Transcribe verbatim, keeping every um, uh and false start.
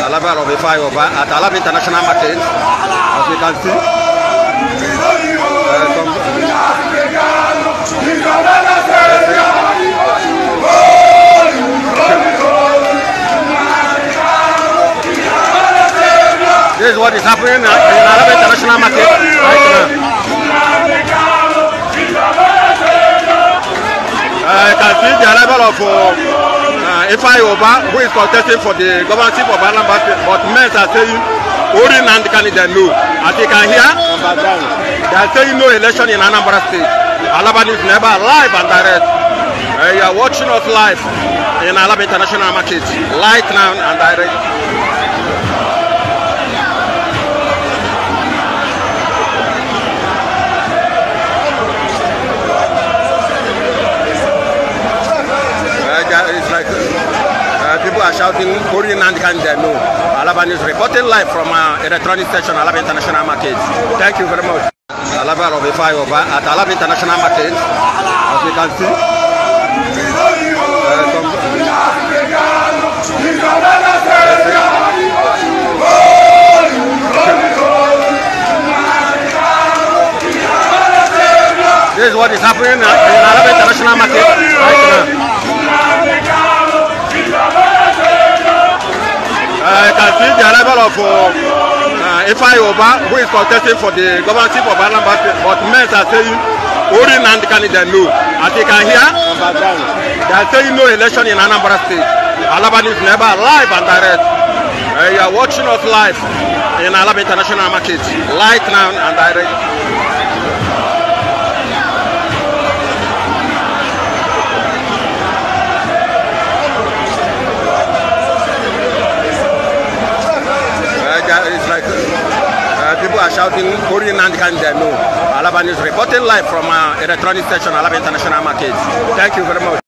the level of Ifeanyi Ubah at Alaba International Market, as you can see. Uh, some, this is what is happening in Alaba International Market right now. Uh, you can see the arrival of uh, Ifeanyi Ubah, who is contesting for the governorship of Anambra State, but men are saying only Nnamdi Kanu they know. As you can hear, they are saying no election in Anambra State. Alaba is never live and direct. Uh, you are watching us live in Alaba International Market, live now and direct. It's like uh, people are shouting, only Nnamdi Kanu they know. Alaba is reporting live from uh, electronic station, Alaba International Market. Thank you very much. Alaba of Ifeanyi Ubah at Alaba International Market, as you can see. Uh, some, this is what is happening in Alaba International Market right now. Uh, you can see the arrival of uh, uh, Ifeanyi Ubah, who is contesting for the governorship of Anambra State, but men are saying only Nnamdi Kanu they know. As you can hear, they are saying no election in Anambra State. Alaba is never live and direct. Uh, you are watching us live in Alaba International Market, live now and direct. It's like uh, people are shouting, only Nnamdi Kanu they know. Alaba is reporting live from uh, electronic station, Alaba International Market. Thank you very much.